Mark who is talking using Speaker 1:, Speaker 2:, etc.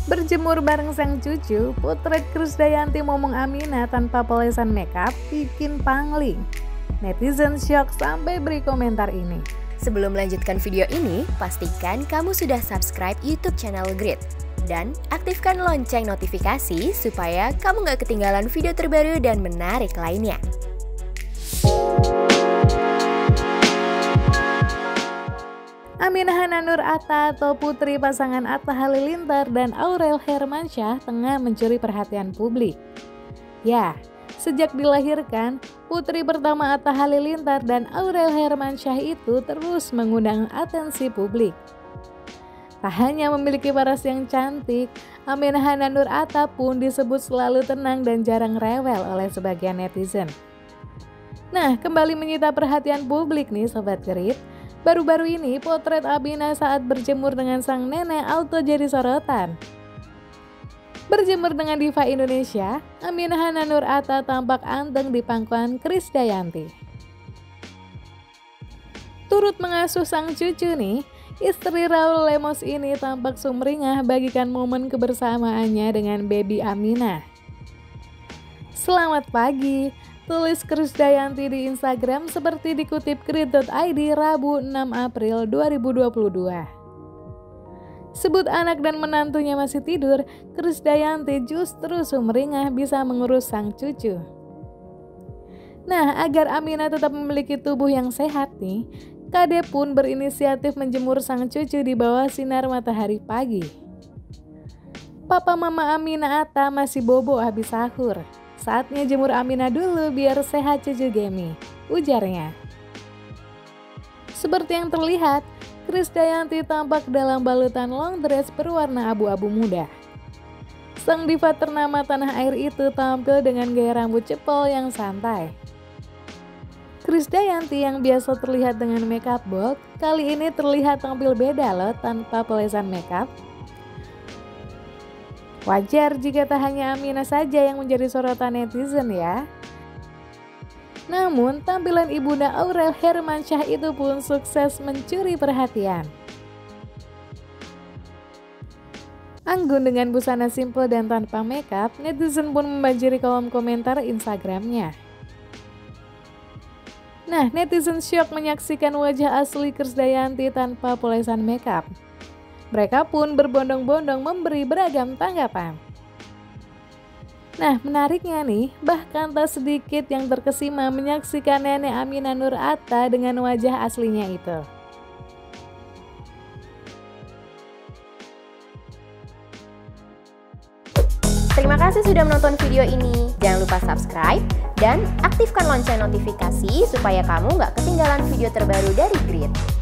Speaker 1: Berjemur bareng sang cucu, potret Krisdayanti momong Aminah tanpa polesan makeup bikin pangling. Netizen syok sampai beri komentar ini.
Speaker 2: Sebelum melanjutkan video ini, pastikan kamu sudah subscribe YouTube channel Grid. Dan aktifkan lonceng notifikasi supaya kamu gak ketinggalan video terbaru dan menarik lainnya.
Speaker 1: Aminah Hananur Atta atau putri pasangan Atta Halilintar dan Aurel Hermansyah tengah mencuri perhatian publik. Ya, sejak dilahirkan, putri pertama Atta Halilintar dan Aurel Hermansyah itu terus mengundang atensi publik. Tak hanya memiliki paras yang cantik, Aminah Hananur Atta pun disebut selalu tenang dan jarang rewel oleh sebagian netizen. Nah, kembali menyita perhatian publik nih Sobat Grid. Baru-baru ini potret Aminah saat berjemur dengan sang nenek auto jadi sorotan. Berjemur dengan diva Indonesia, Aminah Hananur Atta tampak anteng di pangkuan Krisdayanti. Turut mengasuh sang cucu nih, istri Raul Lemos ini tampak sumringah bagikan momen kebersamaannya dengan baby Aminah. Selamat pagi, tulis Krisdayanti di Instagram seperti dikutip Grid.id Rabu 6 April 2022. Sebut anak dan menantunya masih tidur, Krisdayanti justru sumringah bisa mengurus sang cucu. Nah, agar Aminah tetap memiliki tubuh yang sehat nih, Kade pun berinisiatif menjemur sang cucu di bawah sinar matahari pagi. Papa Mama Aminah Atta masih bobo habis sahur. Saatnya jemur Aminah dulu biar sehat cucu Gemi, ujarnya. Seperti yang terlihat, Krisdayanti tampak dalam balutan long dress berwarna abu-abu muda. Sang diva ternama tanah air itu tampil dengan gaya rambut cepol yang santai. Krisdayanti yang biasa terlihat dengan makeup bold, kali ini terlihat tampil beda loh tanpa polesan makeup. Wajar jika tak hanya Aminah saja yang menjadi sorotan netizen ya. Namun tampilan ibunda Aurel Hermansyah itu pun sukses mencuri perhatian. Anggun dengan busana simple dan tanpa makeup, netizen pun membanjiri kolom komentar Instagramnya. Nah, netizen syok menyaksikan wajah asli Krisdayanti tanpa polesan makeup. Mereka pun berbondong-bondong memberi beragam tanggapan. Nah, menariknya nih, bahkan tak sedikit yang terkesima menyaksikan nenek Aminah Nur Atta dengan wajah aslinya itu.
Speaker 2: Terima kasih sudah menonton video ini. Jangan lupa subscribe dan aktifkan lonceng notifikasi supaya kamu nggak ketinggalan video terbaru dari Grid.